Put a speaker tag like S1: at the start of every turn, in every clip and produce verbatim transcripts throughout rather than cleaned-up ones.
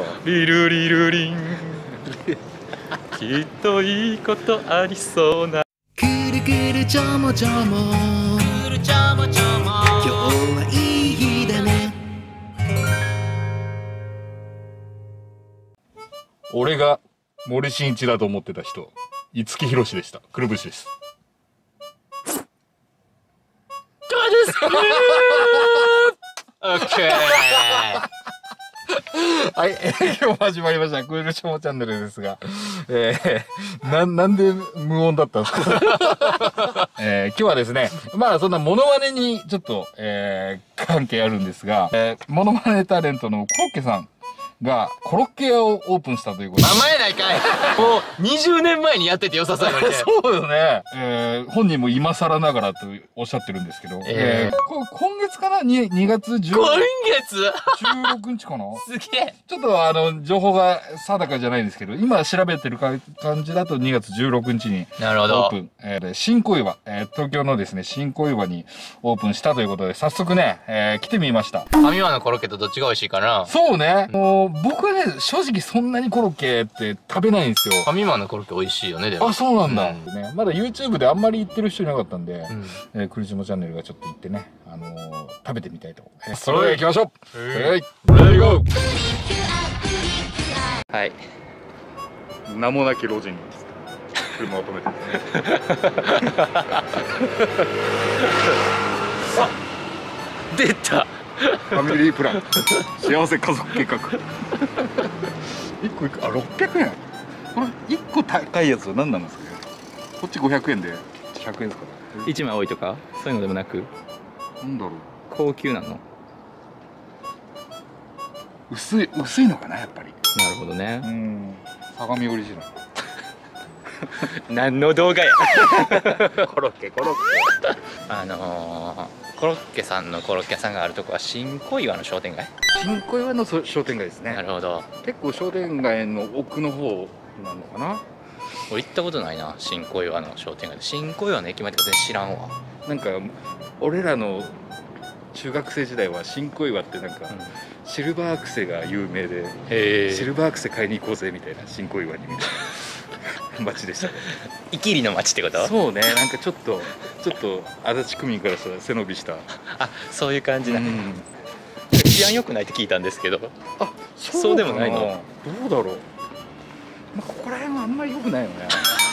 S1: リルリルリンきっといいことありそうな。
S2: くるくるちょもちょもくるちょもちょも今日はいい日だね。
S3: 俺が森進一だと思ってた人、五木ひろしでした。くるぶしです。
S1: どうですかオッケー。
S3: はい、えー、今日も始まりました。クールショモチャンネルですが、えー、な、なんで無音だったんですかえー、今日はですね、まあそんなモノマネにちょっと、えー、関係あるんですが、えー、モノマネタレントのコロッケさんがコロッケ屋をオープンしたということで。
S1: 名前ないかい。もうにじゅうねんまえにやってて良さそうやのに。
S3: そうよね。えー、本人も今更ながらとおっしゃってるんですけど、えー、
S1: えー、
S3: こ今月かな ?に にがつじゅう
S1: 今月
S3: じゅうろくにちかな
S1: すげえ。
S3: ちょっとあの、情報が定かじゃないんですけど、今調べてるか感じだとにがつじゅうろくにちに
S1: なるほど
S3: オープン。えー、新小岩、えー、東京のですね、新小岩にオープンしたということで、早速ね、えー、来てみました。
S1: ファミマのコロッケとどっちが美味しいかな。
S3: そうね。もう僕はね、正直そんなにコロッケって食べないんですよ。
S1: ファミマのコロッケ美味しいよね、でも。
S3: あ、そうなんだ。
S1: うん
S3: ね、まだ YouTube であんまり行ってる人いなかったんで、
S1: うん、
S3: えー、クリシモチャンネルがちょっと行ってね、あのー、食べてみたいと。えー、それでは行きましょう。はい。レディーゴー。
S1: はい。
S3: 名もなき路地に車を止めてですね。
S1: あ、出た。
S3: ファミリープラン幸せ家族計画。いっこいくあろっぴゃくえん。これいっこ高いやつは何なんですかね。こっちごひゃくえんでひゃくえんですかね。
S1: いちまい多いとかそういうのでもなく、
S3: なんだろう、
S1: 高級なの。
S3: 薄い薄いのかなやっぱり。
S1: なるほどね。
S3: うん、相模オリジナル。
S1: 何の動画や。コロッケコロッケ。あのー、コロッケさんのコロッケ屋さんがあるとこは新小岩の商店街。
S3: 新小岩の商店街ですね。
S1: なるほど。
S3: 結構商店街の奥の方なのかな。
S1: 俺行ったことないな、新小岩の商店街で。新小岩の駅前って全然知らんわ。
S3: なんか俺らの中学生時代は新小岩ってなんか、うん、シルバーアクセが有名で、シルバーアクセ買いに行こうぜみたいな、新小岩にみたいな街でしたね。
S1: イキリの街ってこと？
S3: そうね、なんかちょっとちょっと足立区民からしたら背伸びした。
S1: あ、そういう感じだ。うん、治安良くないって聞いたんですけど。
S3: あ、
S1: そうでもないの？
S3: どうだろう。まあ、ここら辺はあんまり良くないよね。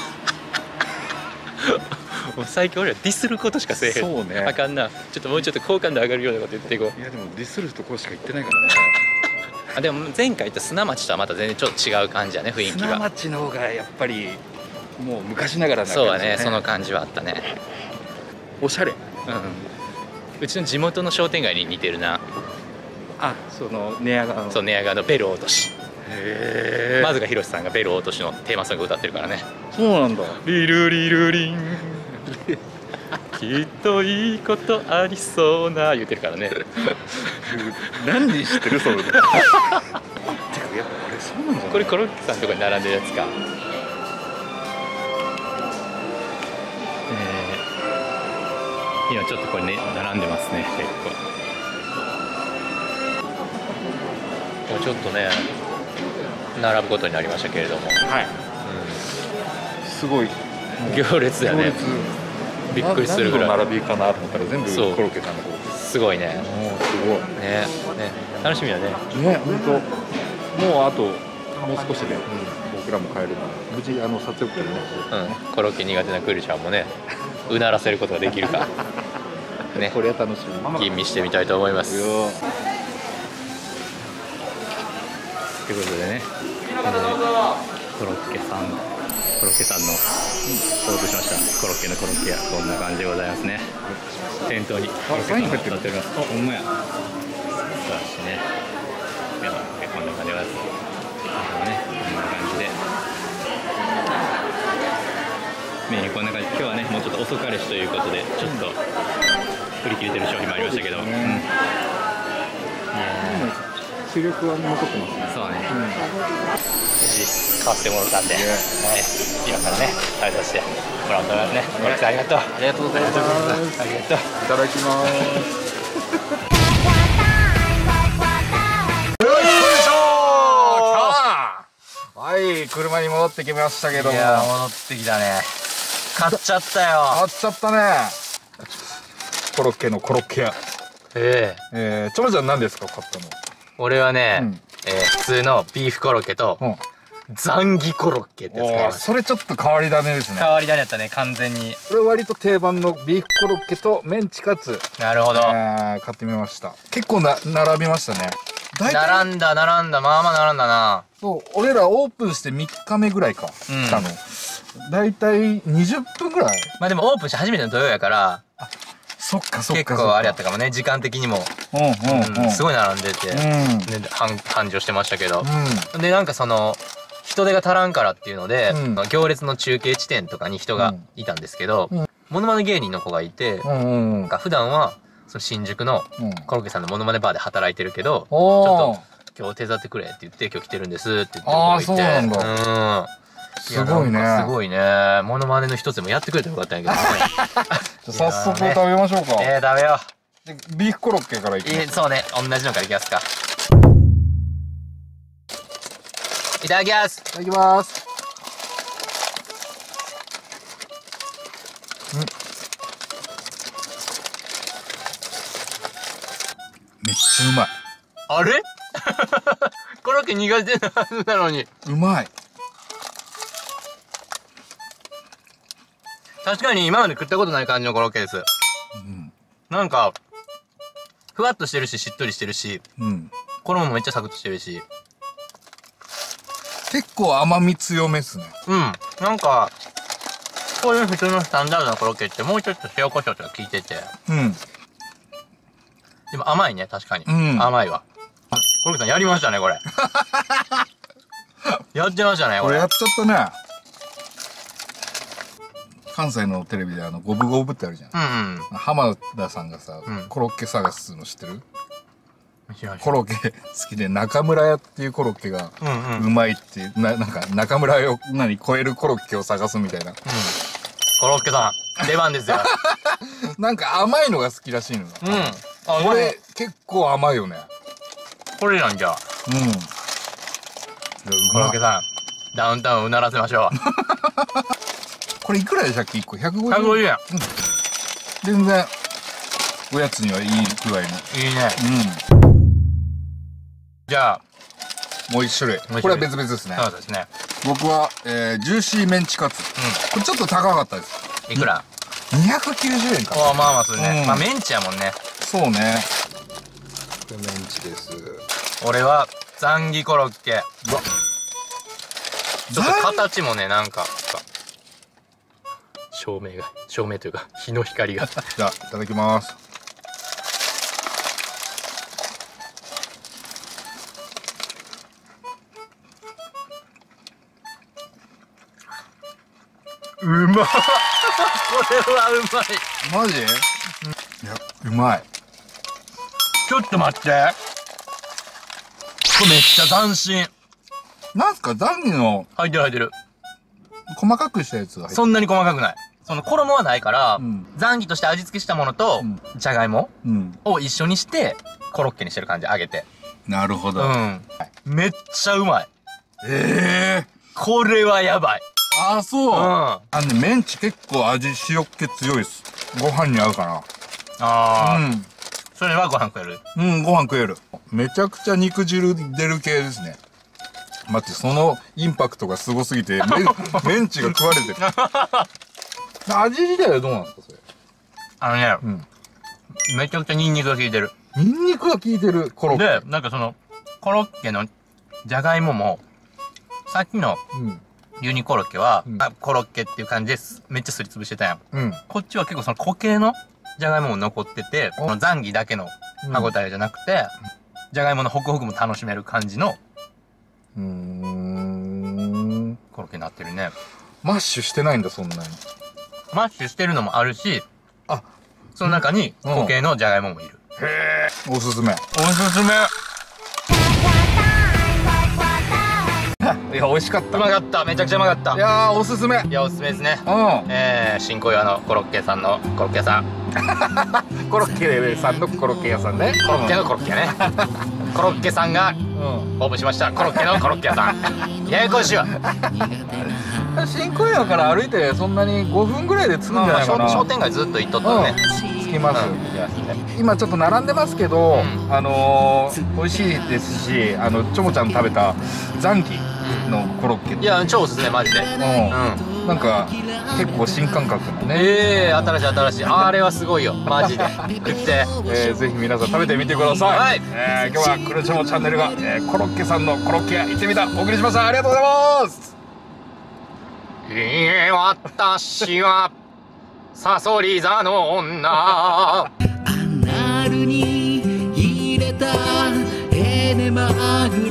S1: もう最近俺らディスることしかせえへん。
S3: そうね。
S1: あかんな。ちょっともうちょっと好感度上がるようなこと言っていこう。
S3: いやでもディスるとこしか言ってないからね。
S1: あ、でも前回言った砂町とはまた全然ちょっと違う感じやね、雰囲気は。
S3: 砂町の方がやっぱりもう昔ながらな感じ、ね、
S1: そうだね、その感じはあったね。
S3: おしゃれ。うん。
S1: うちの地元の商店街に似てるな。
S3: あ、その寝屋川の。
S1: そう、寝屋川のベル落とし。
S3: へえ。
S1: まずがひろしさんがベル落としのテーマソング歌ってるからね。
S3: そうなんだ。
S1: リルリルリンきっといいことありそうな言ってるからね。
S3: 何人知ってるそれ。てかやっぱこれそうなんだ。
S1: これコロッケさんのとこに並んでるやつか。えー、今ちょっとこれね並んでますね、結構。ちょっとね並ぶことになりましたけれども。はい。うん、すごい行列だね。びっくりするぐらい。
S3: 並びかなと思ったら全部コロッケさんの方。
S1: すごいね。
S3: すごい。
S1: ね、ね、楽しみだね。
S3: ね、本当。もうあともう少しで、うん、僕らも帰るので、無事あの撮影会ね。
S1: うん。コロッケ苦手なクールちゃんもね、うならせることができるか。ね。
S3: これは楽しみ。
S1: 吟味してみたいと思います。ということでね、コロッケさん。コロッケさんのオープンしましたコロッケのコロッケ屋、こんな感じでございますね。店頭にコロッケさんが立っております。あ、ほんまや。素晴らしいね。いや、こんな感じでございます。ね、こんな感じでメニューこんな感じ。今日はねもうちょっと遅かれしということでちょっと振り切れてる商品もありましたけど、うん、
S3: 主力は残ってますね。
S1: そうね、うん、買ってもらったんで、ね、今からね食べさせてもらおうと思いますね。コロッケさんありがとう。
S3: ありがとうございます。
S1: ありがとう。
S3: いただきます。よいしょー。 はい、車に戻ってきましたけども。
S1: いや戻ってきたね。買っちゃったよ。
S3: 買っちゃったね。コロッケのコロッケ屋。
S1: ええ
S3: えー、ちょろちゃん何ですか買ったの？
S1: 俺はね、
S3: うん、
S1: えー、普通のビーフコロッケと、うんザンギコロッケってやつ買いました。
S3: それちょっと変わり種ですね。
S1: 変わり種やったね、完全に。
S3: これ割と定番のビーフコロッケとメンチカツ。
S1: なるほど。
S3: えー、買ってみました。結構な、並びましたね。
S1: 並んだ、並んだ、まあまあ並んだな。
S3: そう、俺らオープンしてみっかめぐらいか。
S1: うん、
S3: 来たの。だいたいにじゅっぷんぐらい。
S1: まあでもオープンして初めての土曜やから、
S3: あ、そっかそっか。
S1: 結構あれやったかもね、時間的にも。
S3: うんうんうん。
S1: すごい並んでて、うん、で、繁盛してましたけど。うん、で、なんかその、人手が足らんからっていうので、うん、行列の中継地点とかに人がいたんですけど、うん、モノマネ芸人の子がいて、うんうんうん、普段はその新宿のコロッケさんのモノマネバーで働いてるけど、うん、ちょっと今日手伝ってくれって言って今日来てるんですって言ってる子がいて、そうなんだ。うん、すごいね。すごいね。モノマネの一つでもやってくれたらよかったんやけどね。
S3: 早速食べましょうか。
S1: えー、食べよ
S3: う。ビーフコロッケからいきます。
S1: えー、そうね。同じのからいきますか。いただきます。
S3: いただきます。うん。めっちゃうまい。
S1: あれコロッケ苦手なはずなのに。
S3: うまい。
S1: 確かに今まで食ったことない感じのコロッケです。うん。なんか、ふわっとしてるし、しっとりしてるし、うん。衣もめっちゃサクッとしてるし。
S3: 結構甘み強めっすね。
S1: うん。なんか、こういう普通のスタンダードなコロッケってもうちょっと塩コショウとか効いてて。うん。でも甘いね、確かに。うん。甘いわ。コロッケさんやりましたね、これ。やってましたね、これ。
S3: これやっちゃったね。関西のテレビであの、ゴブゴブってあるじゃん。うんうん。浜田さんがさ、うん、コロッケ探すの知ってる？コロッケ好きで中村屋っていうコロッケがうまいっていう、うんうん、な, なんか中村屋を何超えるコロッケを探すみたいな、うん、
S1: コロッケさん出番ですよ。
S3: なんか甘いのが好きらしいのよ。うんあこれ結構甘いよね。
S1: これなんじゃうんコロッケさんダウンタウンうならせましょう。
S3: これいくらでしたっけいっこひゃくごじゅうえん。
S1: ひゃくごじゅうえん、うん、
S3: 全然おやつにはいい具合に
S1: いいね。うんじゃあ
S3: もう一種類。これは別々ですね。
S1: そうですね。
S3: 僕は、えー、ジューシーメンチカツ、うん、これちょっと高かったです。
S1: いくら？
S3: にひゃくきゅうじゅうえんかな。
S1: ああまあまあそれね、うん、まあメンチやもんね。
S3: そうねこれメンチです。
S1: 俺はザンギコロッケ。うわちょっと形もねなんか照明が照明というか日の光が。
S3: じゃあいただきます。
S1: うまっこれはうまい。
S3: マジ？いやうまい。
S1: ちょっと待ってこれめっちゃ斬新。
S3: なんすかザンギの
S1: 入ってる入ってる
S3: 細かくしたやつが入ってる。
S1: そんなに細かくない。その衣はないから、うん、ザンギとして味付けしたものと、うん、じゃがいも、うん、を一緒にしてコロッケにしてる感じ。揚げて。
S3: なるほど、うん、
S1: めっちゃうまい。
S3: ええー、
S1: これはやばい。
S3: ああそう、うん、あのねメンチ結構味塩っ気強いです。ご飯に合うかな。
S1: ああうんそれはご飯食える。
S3: うんご飯食える。めちゃくちゃ肉汁出る系ですね。待ってそのインパクトがすごすぎてメ, メンチが食われてる。味自体はどうなんですかそれ。
S1: あのね、うん、めちゃくちゃニンニクが効いてる。
S3: ニンニクが効いてるコロッケ
S1: でなんかそのコロッケのじゃがいももさっきの、うんユニコロッケは、うん、あコロッケっていう感じです。めっちゃすりつぶしてたやん。うん、こっちは結構その固形のじゃがいもも残ってて、このザンギだけの歯応えじゃなくて、うん、じゃがいものホクホクも楽しめる感じの、うーん、コロッケになってるね。
S3: マッシュしてないんだ、そんなに。
S1: マッシュしてるのもあるし、あ、その中に固形のじゃがいももいる。
S3: うん、へー。おすすめ。
S1: おすすめ。
S3: や美味しかった
S4: うまかった、めちゃくちゃうまかった
S3: い。やーおすすめ
S4: いやおすすめですね。
S3: う
S4: えー、新小岩のコロッケさんのコロッケ屋さん、
S3: んコロッケさんのコロッケ屋さんね
S4: コロッケのコロッケねコロッケさんが
S3: うん
S4: オープンしました。コロッケのコロッケ屋さんややこしいわ。
S3: 新小岩から歩いてそんなにごふんぐらいで着くんじゃないかな。
S4: 商商店街ずっと行っとったのね。
S3: 着きます、
S4: うん行きますね。
S3: 今ちょっと並んでますけど、
S4: うん
S3: あのー、美味しいですし、あのちょもちゃん食べた残機のコロッケ、
S4: いや超おすすめマジで。
S3: う
S4: うん
S3: ん、なんか結構新感覚のね、
S4: ええー、新しい新しい、あれはすごいよマジで食って
S3: えー、ぜひ皆さん食べてみてください。
S4: はい
S3: えー、今日はクルチョモチャンネルが、えー、コロッケさんのコロッケ屋行ってみたお送りしました。ありがとうございます。
S4: いいえ私はサソリ座の女
S2: アナルに入れたエネマグラ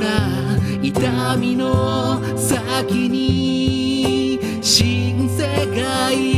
S2: 痛みの先に新世界